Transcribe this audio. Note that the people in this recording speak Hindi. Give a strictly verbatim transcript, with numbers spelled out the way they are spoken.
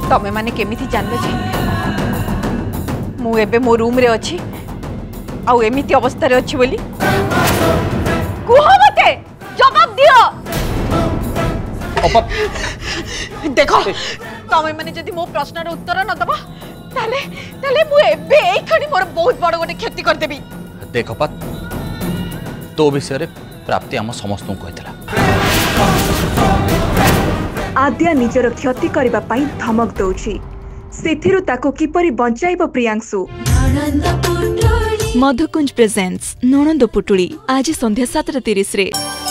तमे माने केमिति जानले जे मु एबे मो रूम रे अछि आउ एमिति अवस्था रे अछि बोली कुह मते जवाब दियो। अपा देखो तमे माने जदि मो प्रश्न रो उत्तर न दबा ताले ताले मु एबे एई खणी मोर बहुत बड़ गोटे क्षति कर देबी। देख अपा तो विषय रे प्राप्ति आम समस्त को कहतला आद्या निजर क्षति करबा पई धमक दउछि सेथिरु ताको किपरि बंचाइबो प्रियांशु। मधुकुंज प्रेजेंट्स ननंद पुटुली आज संध्या सात तीस रे।